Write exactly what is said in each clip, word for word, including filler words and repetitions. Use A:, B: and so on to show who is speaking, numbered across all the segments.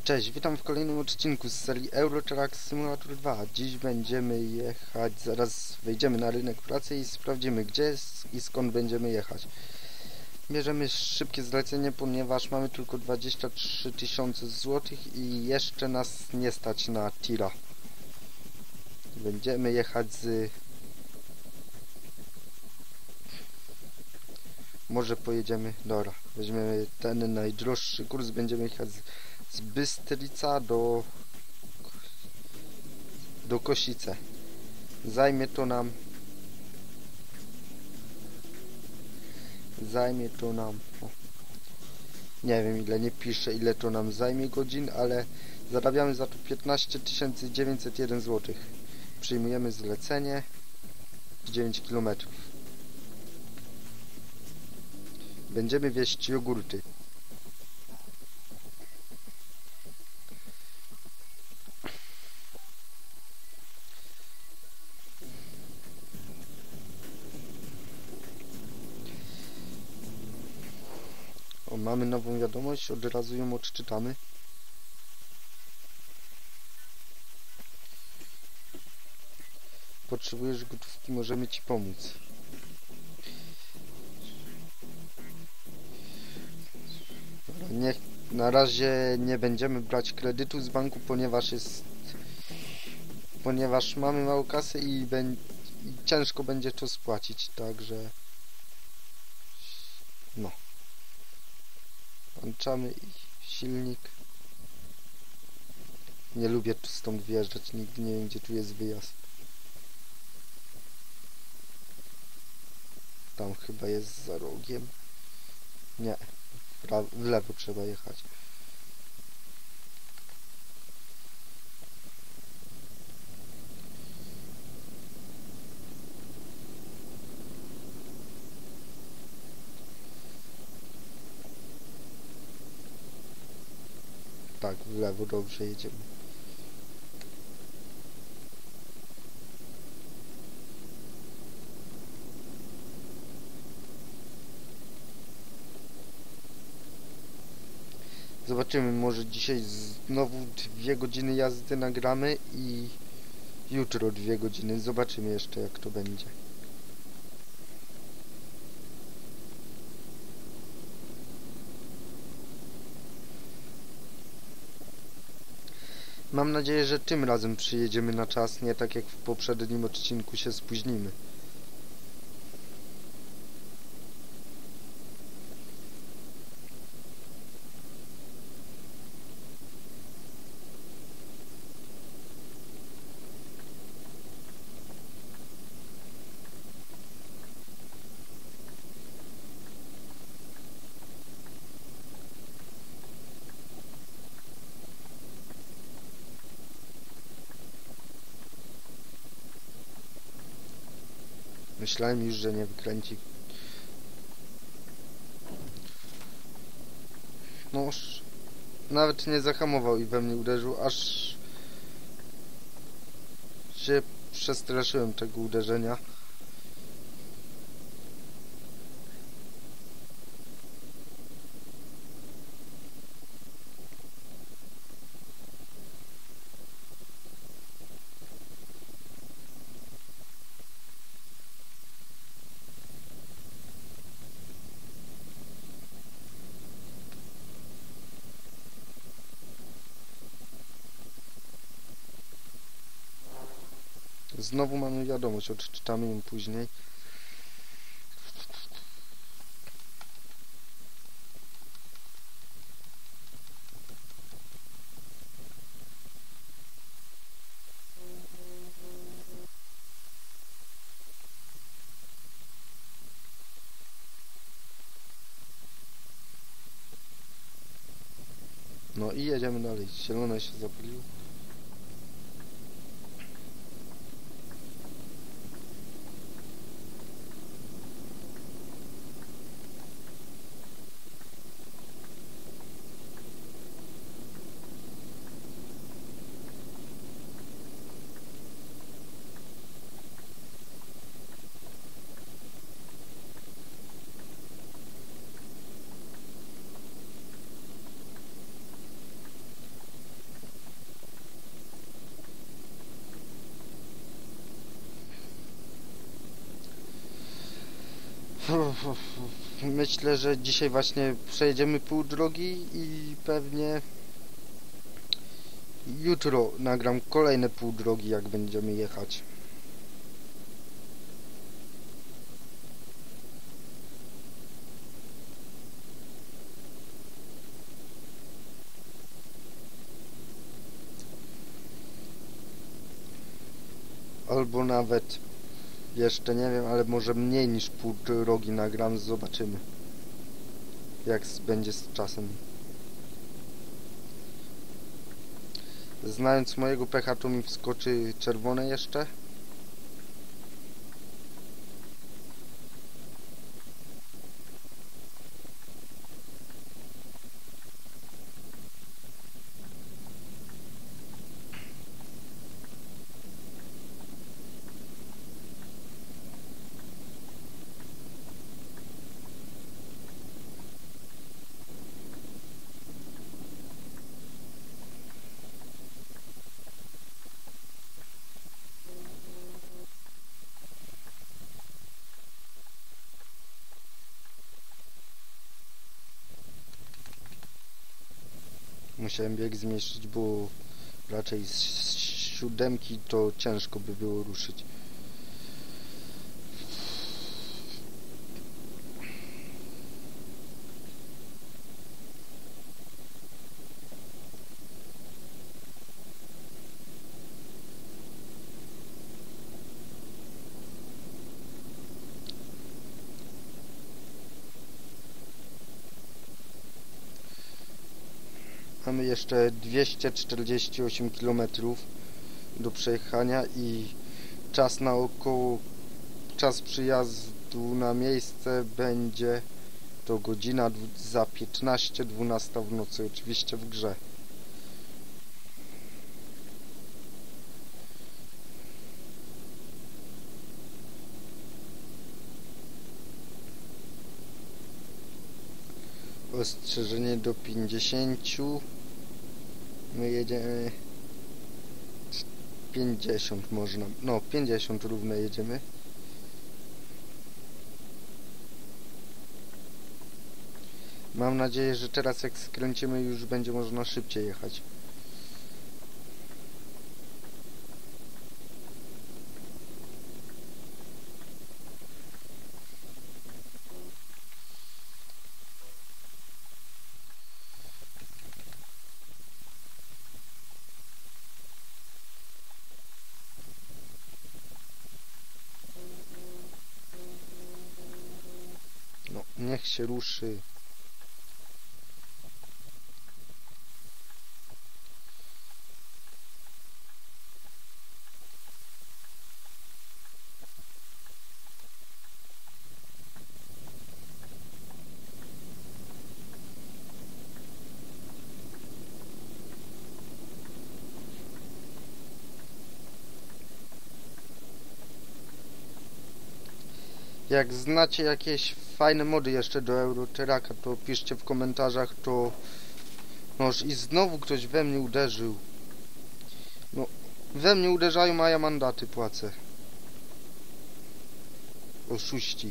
A: Cześć, witam w kolejnym odcinku z serii Euro Truck Simulator dwa. Dziś będziemy jechać, zaraz wejdziemy na rynek pracy i sprawdzimy, gdzie jest i skąd będziemy jechać. Bierzemy szybkie zlecenie, ponieważ mamy tylko dwadzieścia trzy tysiące złotych i jeszcze nas nie stać na tira. Będziemy jechać z... Może pojedziemy... Dobra, weźmiemy ten najdroższy kurs, będziemy jechać z... z Bystryca do do Kosice. Zajmie to nam zajmie to nam o, nie wiem ile, nie pisze ile to nam zajmie godzin, ale zarabiamy za to piętnaście tysięcy dziewięćset jeden złotych. Przyjmujemy zlecenie dziewięć kilometrów. Będziemy wieźć jogurty. O, mamy nową wiadomość, od razu ją odczytamy. Potrzebujesz gotówki, możemy Ci pomóc. Nie, na razie nie będziemy brać kredytu z banku, ponieważ jest ponieważ mamy mało kasy i, bę, i ciężko będzie to spłacić, także no. Włączamy silnik. Nie lubię tu stąd wyjeżdżać, nigdy nie wiem gdzie tu jest wyjazd. Tam chyba jest za rogiem. Nie, w, w lewo trzeba jechać. Tak, w lewo dobrze jedziemy. Zobaczymy, może dzisiaj znowu dwie godziny jazdy nagramy i jutro dwie godziny. Zobaczymy jeszcze jak to będzie. Mam nadzieję, że tym razem przyjedziemy na czas, nie tak jak w poprzednim odcinku się spóźnimy. Myślałem już, że nie wykręci. No, nawet nie zahamował i we mnie uderzył, aż się przestraszyłem tego uderzenia. Znowu mamy wiadomość, odczytamy ją później. No i jedziemy dalej. Zielone się zapaliło. Myślę, że dzisiaj właśnie przejedziemy pół drogi i pewnie jutro nagram kolejne pół drogi, jak będziemy jechać. Albo nawet jeszcze nie wiem, ale może mniej niż pół drogi nagram, zobaczymy jak będzie z czasem. Znając mojego pecha, to mi wskoczy czerwone jeszcze. Musiałem bieg zmniejszyć, bo raczej z siódemki to ciężko by było ruszyć. Mamy jeszcze dwieście czterdzieści osiem kilometrów do przejechania i czas na około czas przyjazdu na miejsce będzie to godzina za piętnaście, dwunasta w nocy, oczywiście w grze. Ostrzeżenie do pięćdziesięciu. My jedziemy pięćdziesiąt można. No, pięćdziesiąt równe jedziemy. Mam nadzieję, że teraz jak skręcimy, już będzie można szybciej jechać. No, niech się ruszy. Jak znacie jakieś fajne mody jeszcze do Euro Trucka, to piszcie w komentarzach, to... Noż i znowu ktoś we mnie uderzył. No, we mnie uderzają, a ja mandaty płacę. Oszuści.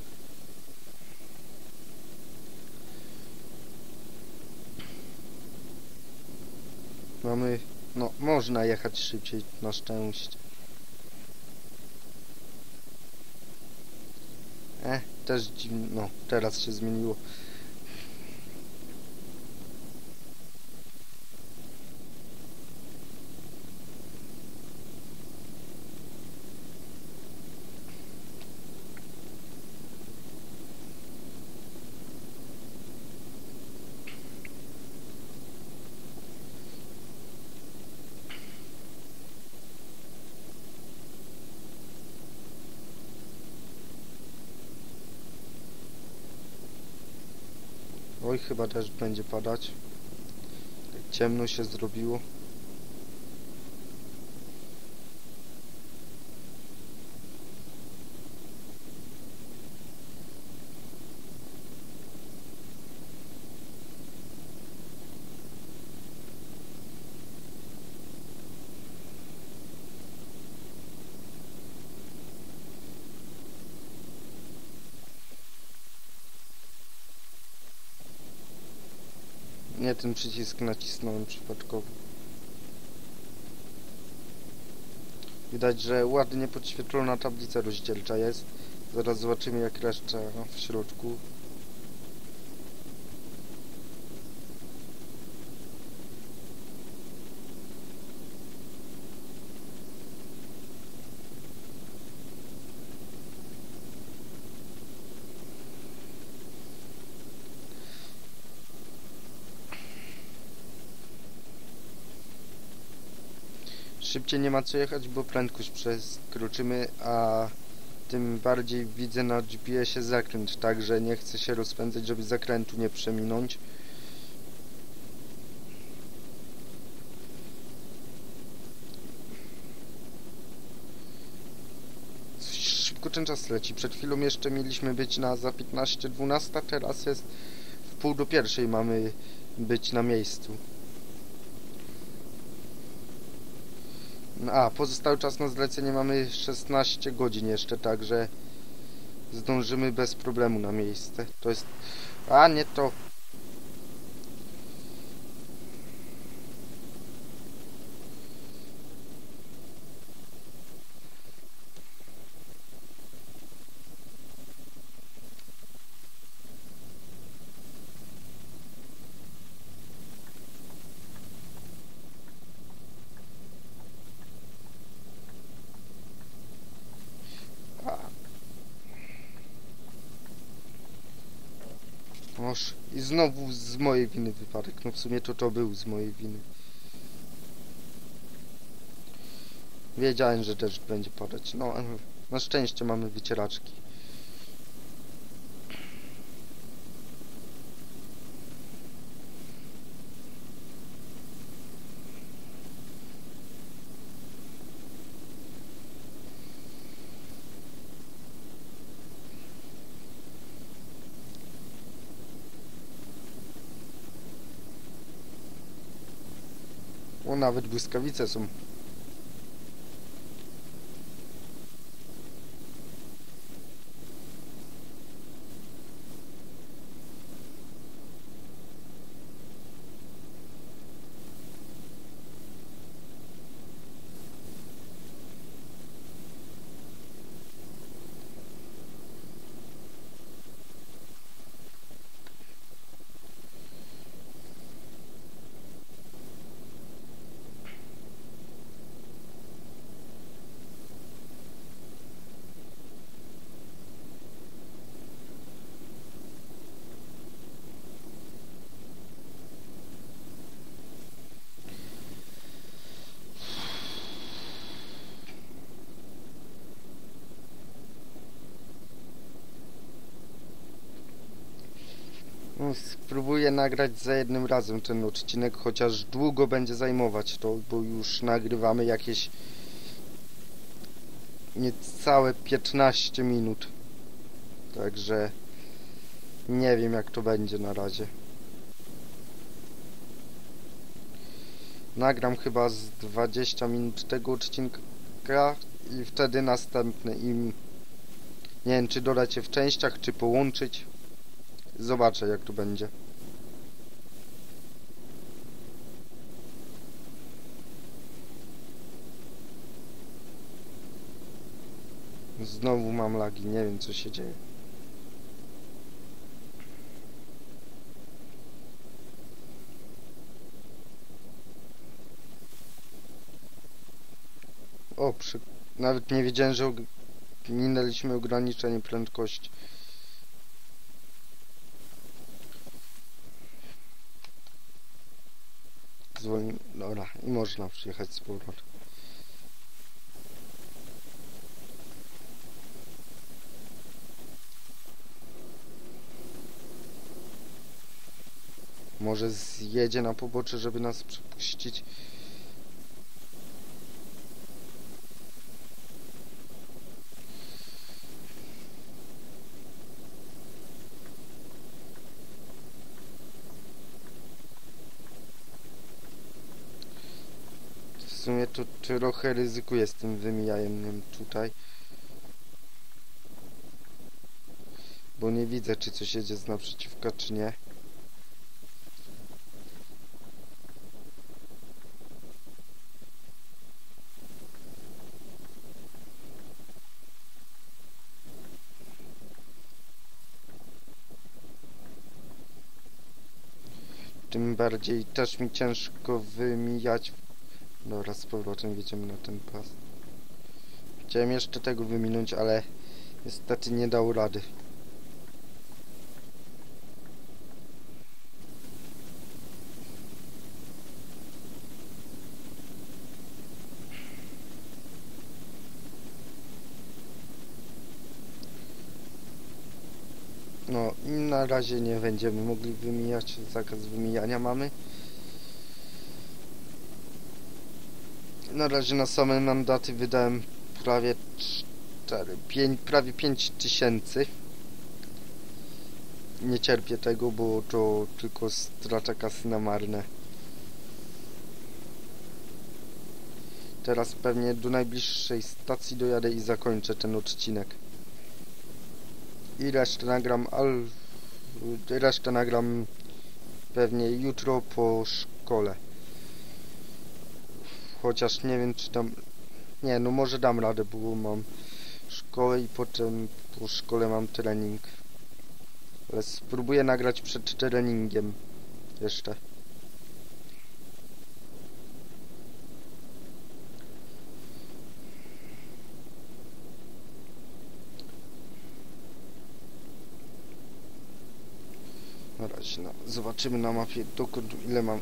A: Mamy... No, można jechać szybciej, na szczęście. E, też dziwnie, no, teraz się zmieniło. Oj, chyba deszcz będzie padać. Ciemno się zrobiło. Nie, ten przycisk nacisnąłem przypadkowo. Widać, że ładnie podświetlona tablica rozdzielcza jest. Zaraz zobaczymy, jak reszta w środku. Szybciej nie ma co jechać, bo prędkość przekroczymy, a tym bardziej widzę na G P S ie zakręt, także nie chcę się rozpędzać, żeby zakrętu nie przeminąć. Szybko ten czas leci. Przed chwilą jeszcze mieliśmy być na za piętnaście dwanaście, teraz jest w pół do pierwszej, mamy być na miejscu. A, pozostały czas na zlecenie mamy szesnaście godzin jeszcze, także zdążymy bez problemu na miejsce. To jest... A, nie to... Oż, i znowu z mojej winy wypadek. No w sumie to to był z mojej winy. Wiedziałem, że deszcz będzie padać. No, na szczęście mamy wycieraczki. O, nawet błyskawice są. No, spróbuję nagrać za jednym razem ten odcinek, chociaż długo będzie zajmować to, bo już nagrywamy jakieś niecałe piętnaście minut. Także nie wiem, jak to będzie na razie. Nagram chyba z dwadzieścia minut tego odcinka i wtedy następny. I nie wiem, czy dodać je w częściach, czy połączyć. Zobaczę, jak to będzie. Znowu mam lagi, nie wiem, co się dzieje. O, przy... nawet nie wiedziałem, że og... minęliśmy ograniczenie prędkości. Zwolni... Dobra, i można przyjechać z powrotem. Może zjedzie na pobocze, żeby nas przepuścić. W sumie to trochę ryzykuję z tym wymijaniem tutaj. Bo nie widzę, czy coś jedzie z naprzeciwka, czy nie. Tym bardziej też mi ciężko wymijać. Dobra, z powrotem wjedziemy na ten pas. Chciałem jeszcze tego wyminąć, ale niestety nie dał rady. No i na razie nie będziemy mogli wymijać, zakaz wymijania mamy. Na razie na same mandaty wydałem prawie cztery, pięć, prawie pięć tysięcy. Nie cierpię tego, bo to tylko strata kasy na marne. Teraz pewnie do najbliższej stacji dojadę i zakończę ten odcinek. I resztę nagram, al... resztę nagram pewnie jutro po szkole. Chociaż nie wiem, czy tam... Nie, no może dam radę, bo mam szkołę i potem po szkole mam trening. Ale spróbuję nagrać przed treningiem jeszcze. Na razie, no, zobaczymy na mapie, dokąd, ile mam...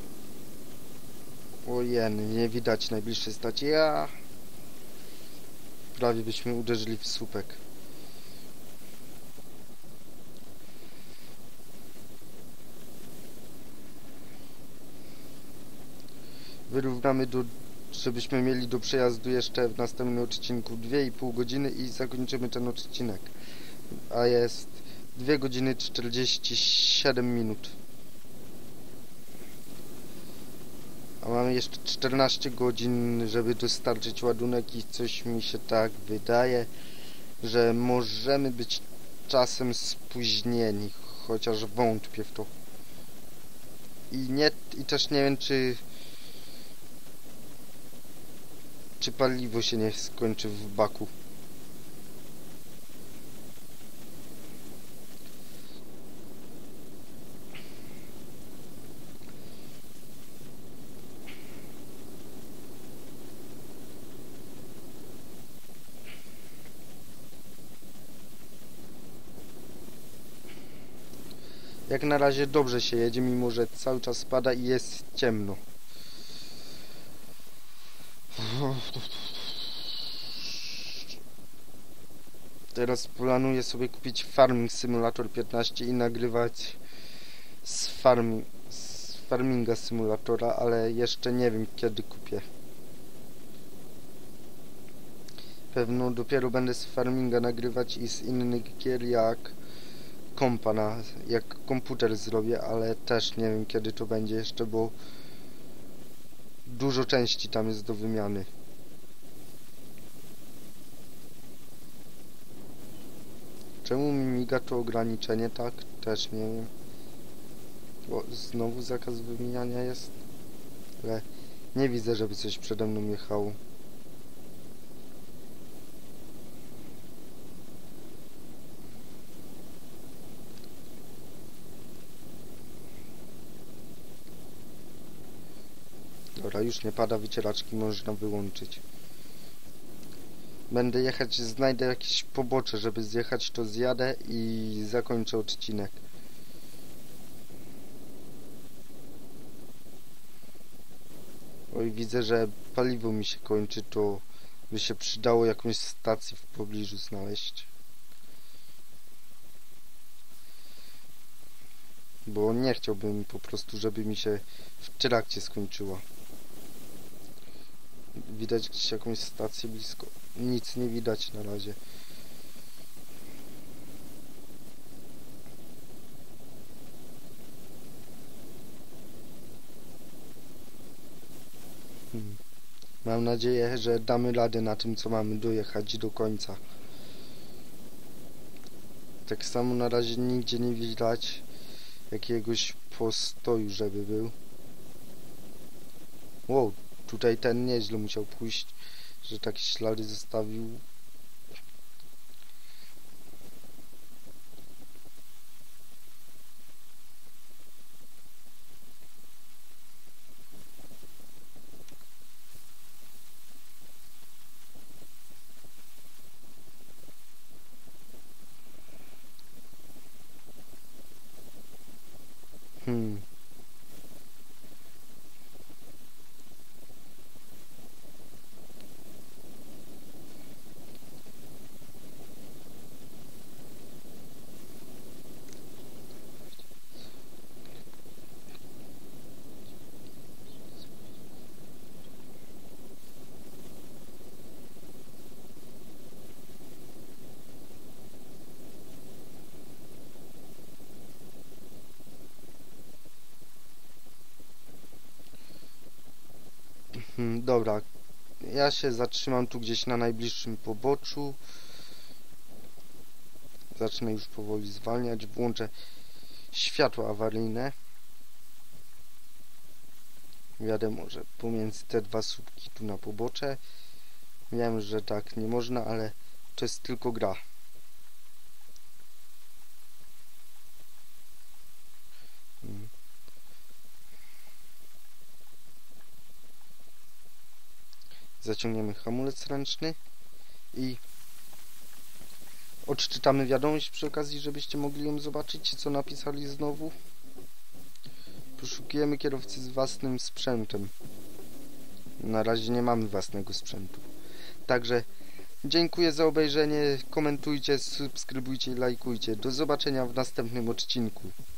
A: Ojej, nie widać najbliższej stacji. Ja... Prawie byśmy uderzyli w słupek. Wyrównamy do... żebyśmy mieli do przejazdu jeszcze w następnym odcinku dwie i pół godziny i zakończymy ten odcinek. A jest dwie godziny czterdzieści siedem minut. A mamy jeszcze czternaście godzin, żeby dostarczyć ładunek i coś mi się tak wydaje, że możemy być czasem spóźnieni, chociaż wątpię w to. I nie, i też nie wiem, czy czy paliwo się nie skończy w baku. Jak na razie dobrze się jedzie, mimo że cały czas spada i jest ciemno. Teraz planuję sobie kupić Farming Simulator piętnaście i nagrywać z, farmi z Farminga Simulatora, ale jeszcze nie wiem, kiedy kupię. Pewno dopiero będę z Farminga nagrywać i z innych gier jak kompa, na, jak komputer zrobię, ale też nie wiem, kiedy to będzie jeszcze, bo dużo części tam jest do wymiany. Czemu mi miga to ograniczenie tak? Też nie wiem. Bo znowu zakaz wymieniania jest. Ale nie widzę, żeby coś przede mną jechało. Dobra, już nie pada, wycieraczki można wyłączyć. Będę jechać, znajdę jakieś pobocze, żeby zjechać, to zjadę i zakończę odcinek. Oj, widzę, że paliwo mi się kończy, to by się przydało jakąś stację w pobliżu znaleźć. Bo nie chciałbym po prostu, żeby mi się w trakcie skończyła. Widać gdzieś jakąś stację blisko. Nic nie widać na razie. Hmm. Mam nadzieję, że damy radę na tym, co mamy dojechać do końca. Tak samo na razie nigdzie nie widać jakiegoś postoju, żeby był. Wow, tutaj ten nieźle musiał pójść, że takie ślady zostawił. Hmm, dobra. Ja się zatrzymam tu gdzieś na najbliższym poboczu. Zacznę już powoli zwalniać. Włączę światło awaryjne. Wiadomo, że pomiędzy te dwa słupki tu na pobocze. Wiem, że tak nie można, ale to jest tylko gra. Hmm. Zaciągniemy hamulec ręczny i odczytamy wiadomość przy okazji, żebyście mogli ją zobaczyć, co napisali znowu. Poszukujemy kierowcy z własnym sprzętem. Na razie nie mamy własnego sprzętu. Także dziękuję za obejrzenie, komentujcie, subskrybujcie i lajkujcie. Do zobaczenia w następnym odcinku.